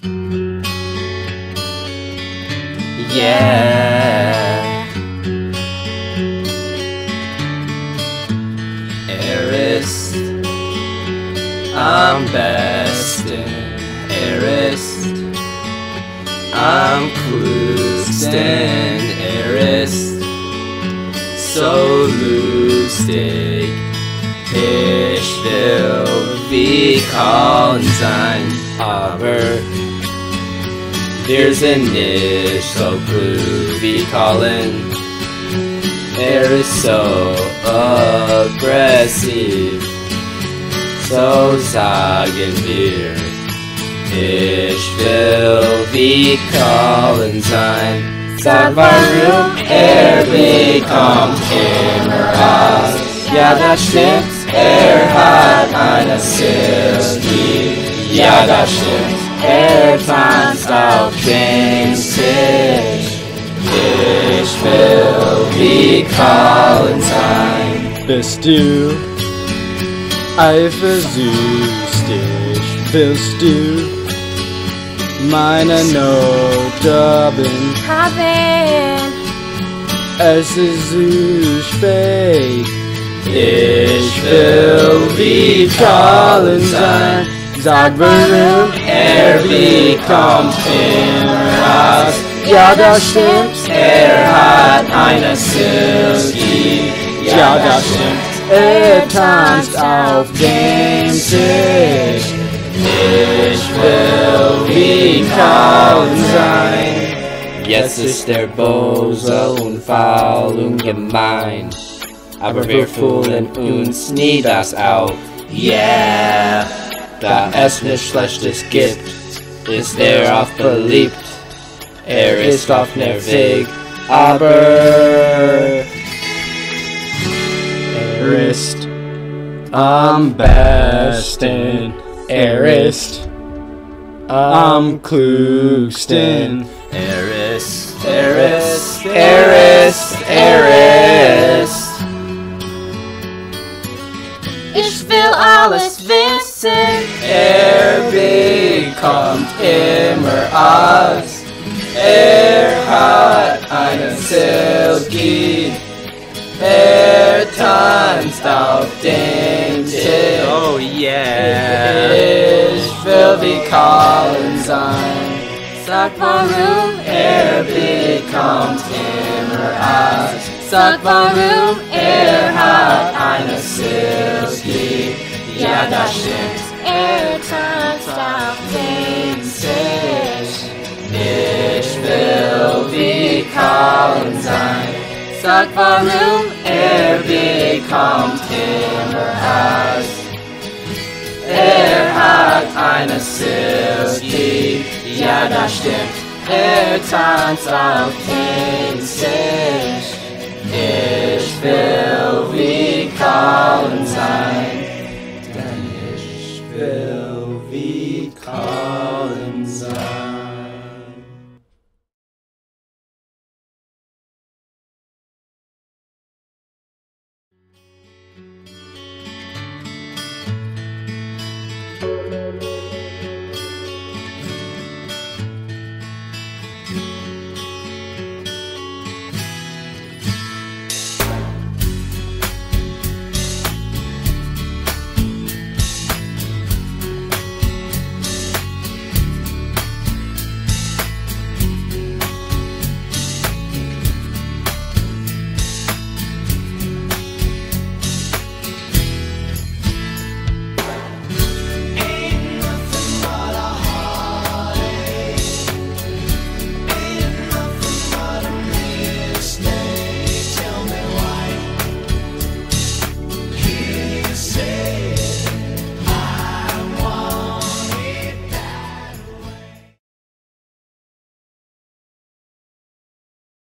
Yeah. Er ist am besten, er ist am klügsten, er ist so lustig. Ich will wie Colin sein, aber wir sind nicht so klug wie Colin. Er ist so aggressiv, so sagen wir. Ich will wie Colin sein. Sag warum bekommt immer Angst. Ja, das stimmt, hat eine Silky. Ja, das stimmt, tanzt auf dem Tisch. Ich will wie Colin sein. Bist du eifersüchtig? Willst du meine Note haben? Es ist zu spät. Ich will wie Colin sein. Sag warum bekommt immer Angst. Ja, das stimmt, hat eine Silky. ja, das stimmt, tanzt auf dem Tisch. Ich will wie Colin sein. Jetzt ist der böse und faul und gemein, aber wir fühlen uns nie das auf. Yeah, da es nichts Schlechtes gibt, ist er oft beliebt. Er ist oft nervig, aber Er ist am besten, er ist am klügsten. er ist. Ich will alles wissen. Bekommt immer Angst. Hat eine Silky. Tanzt auf dem Tisch. Oh yeah. Ich will wie Colin sein. Sag warum Bekommt immer Angst. Sag warum Hat eine Silky. Ja, das stimmt. tanzt auf dem Tisch. Ich will wie Colin sein. Sag warum Bekommt immer Angst. Hat eine Silky. Ja, das stimmt. Tanzt auf dem Tisch. Ich will wie Colin sein.